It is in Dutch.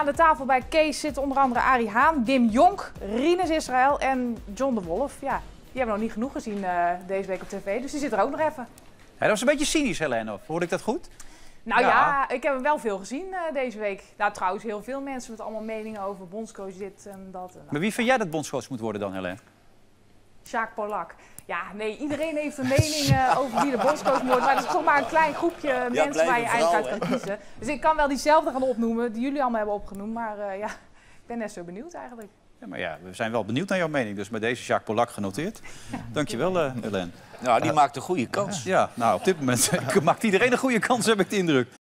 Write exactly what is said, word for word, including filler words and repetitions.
aan de tafel bij Kees zitten onder andere Arie Haan, Wim Jonk, Rinus Israël en John de Wolf. Ja, die hebben we nog niet genoeg gezien uh, deze week op tv, dus die zit er ook nog even. Ja, dat was een beetje cynisch, Helene. Hoorde ik dat goed? Nou ja, ja ik heb er wel veel gezien uh, deze week. Nou, trouwens, heel veel mensen met allemaal meningen over bondscoach dit en dat. En dat. Maar wie vind jij dat bondscoach moet worden dan, Helene? Sjaak Polak. Ja, nee, iedereen heeft een mening uh, over wie de bondscoach moet. Maar dat is toch maar een klein groepje ja, mensen waar je eigenlijk uit kan kiezen. Dus ik kan wel diezelfde gaan opnoemen, die jullie allemaal hebben opgenoemd. Maar uh, ja, ik ben net zo benieuwd eigenlijk. Ja, maar ja, we zijn wel benieuwd naar jouw mening. Dus met deze Sjaak Polak genoteerd. Dankjewel, uh, Helene. Nou, die uh, maakt een goede kans. Ja, nou, op dit moment maakt iedereen een goede kans, heb ik de indruk.